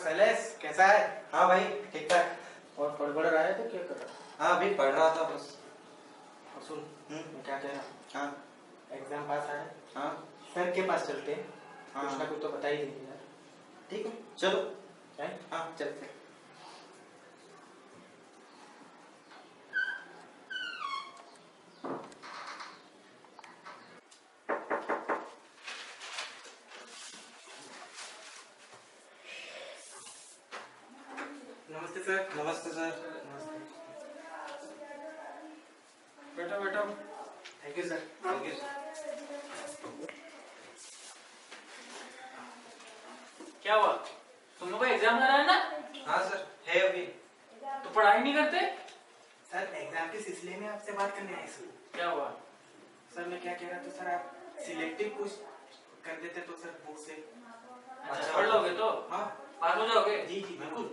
शैलेश कैसा है? हाँ भाई ठीक ठाक। और पढ़ रहा है तो क्या कर रहा है? हाँ अभी पढ़ रहा था बस। और सुन, मैं क्या कह रहा हूँ, हाँ एग्जाम पास आए, हाँ सर के पास चलते हैं, हाँ कुछ ना कुछ तो बता ही देंगे यार। ठीक है चलो। है? हाँ चलते हैं। नमस्ते सर। नमस्ते सर। नमस्ते। बैठो बैठो। Thank you sir. Thank you sir. क्या हुआ? तुम लोग का एग्जाम आ रहा है ना? हाँ सर है अभी। तो पढ़ाई नहीं करते? सर एग्जाम के सिलसिले में आपसे बात करने आए सर। क्या हुआ? सर मैं क्या कह रहा था सर, आप सिलेक्टिव कुछ कर देते तो सर बुक से। अच्छा पढ़ लोगे तो हाँ पास हो जाओगे? जी जी बिल्कुल।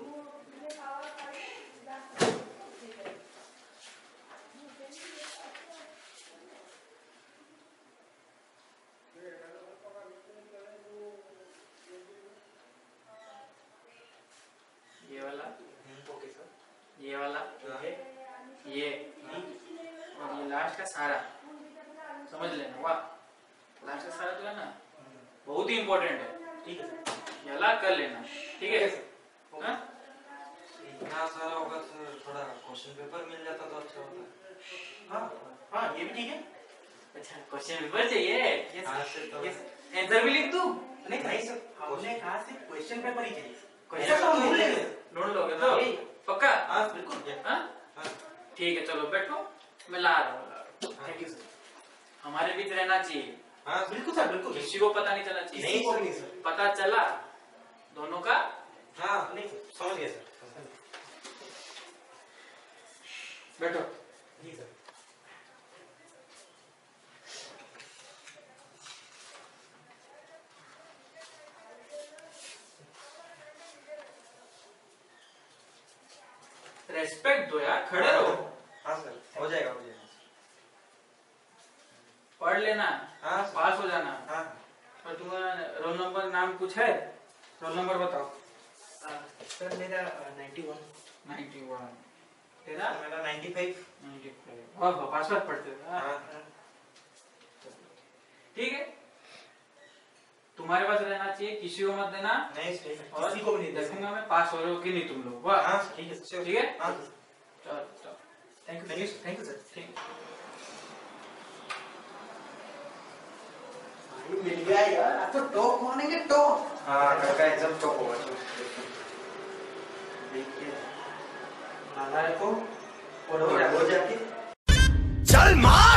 ये वाला, ओके सर। ये वाला, हाँ। ये और ये लास्ट का सारा समझ लेना। वाह, लास्ट का सारा जो है ना बहुत ही इम्पोर्टेंट है। ठीक है सर। ये वाला कर लेना, ठीक है? हाँ? इतना सारा होगा तो थोड़ा क्वेश्चन पेपर मिल जाता तो अच्छा होता। हाँ हाँ ये भी ठीक है। अच्छा क्वेश्चन पेपर चाहिए? यस हाँ सर तो आंसर भी लिख दूं? नहीं नहीं सर, हमने कहा सिर्फ क्वेश्चन पेपर ही चाहिए। क्वेश्चन ऐसा तो ढूंढ लेंगे। ढूंढ लोगे तो पक्का? हाँ बिल्कुल। हाँ हाँ ठीक है, चलो बैठो, मैं ला रहा हूँ। Thank you sir. हमारे बीच रहना चाहिए, हाँ बिल्कुल सर बिल्कुल। किसी को पता नहीं चलना चाहिए। किसी को भी नहीं सर। पता चला दोनों का। हाँ नहीं समझ गया सर। बैठो। जी सर। रेस्पेक्ट दो यार, खड़े रहो। हाँ सर हो जाएगा हो जाएगा। पढ़ लेना, हाँ पास हो जाना। हाँ और तुम्हारा रोल नंबर नाम कुछ है? रोल नंबर बताओ। सर मेरा 91। 91। तेरा? मेरा 95। 95। ओह पासवर्ड पढ़ते हो? हाँ। हाँ ठीक है, तुम्हारे पास रहना चाहिए, किसी को मत देना। नहीं सर और किसी को भी नहीं दे देखूंगा मैं पास हो रहे हो कि नहीं तुम लोग। वाह हाँ ठीक है सर ठीक है, हाँ चलो चलो। Thank you thank you sir. ठीक मिल गया यार, आप तो टॉप मानेंगे टॉप। हाँ का एग्जाम टॉप होगा। देखिए नाना को हो जाके चल मार।